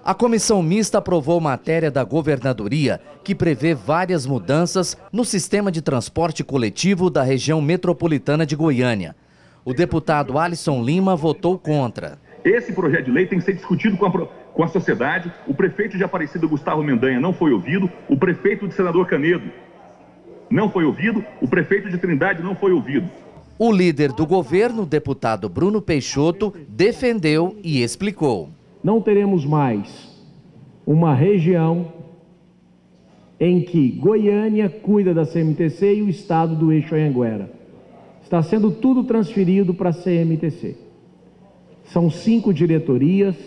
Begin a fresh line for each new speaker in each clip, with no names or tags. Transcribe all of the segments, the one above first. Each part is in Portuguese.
A comissão mista aprovou matéria da governadoria que prevê várias mudanças no sistema de transporte coletivo da região metropolitana de Goiânia. O deputado Alisson Lima votou contra.
Esse projeto de lei tem que ser discutido com a sociedade. O prefeito de Aparecida, Gustavo Mendanha, não foi ouvido. O prefeito de Senador Canedo não foi ouvido. O prefeito de Trindade não foi ouvido.
O líder do governo, o deputado Bruno Peixoto, defendeu e explicou.
Não teremos mais uma região em que Goiânia cuida da CMTC e o estado do Eixo Anhanguera. Está sendo tudo transferido para a CMTC. São 5 diretorias.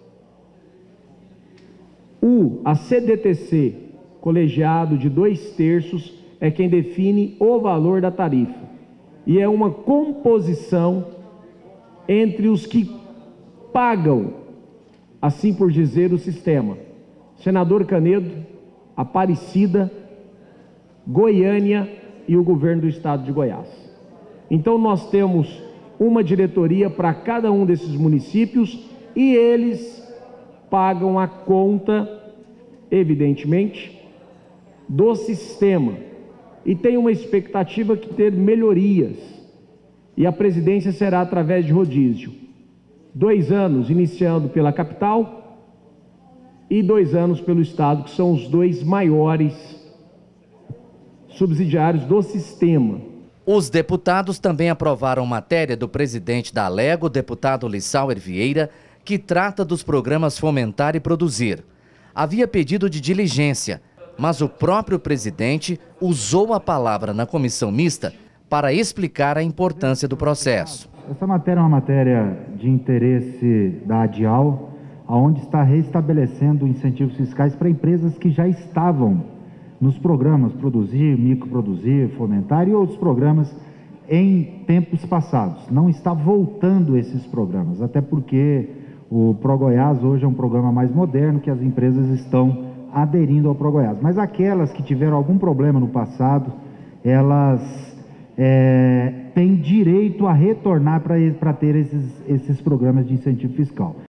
A CDTC, colegiado de 2/3, é quem define o valor da tarifa. E é uma composição entre os que pagam, assim por dizer, o sistema. Senador Canedo, Aparecida, Goiânia e o governo do estado de Goiás. Então nós temos uma diretoria para cada um desses municípios e eles pagam a conta, evidentemente, do sistema. E tem uma expectativa de ter melhorias. E a presidência será através de rodízio. 2 anos iniciando pela capital e 2 anos pelo estado, que são os 2 maiores subsidiários do sistema.
Os deputados também aprovaram matéria do presidente da Alego, deputado Lissauer Vieira, que trata dos programas Fomentar e Produzir. Havia pedido de diligência, mas o próprio presidente usou a palavra na comissão mista para explicar a importância do processo.
Essa matéria é uma matéria de interesse da ADIAL, onde está restabelecendo incentivos fiscais para empresas que já estavam nos programas Produzir, Microproduzir, Fomentar e outros programas em tempos passados. Não está voltando esses programas, até porque o ProGoiás hoje é um programa mais moderno que as empresas estão aderindo ao ProGoiás. Mas aquelas que tiveram algum problema no passado, elas têm direito a retornar para ter esses programas de incentivo fiscal.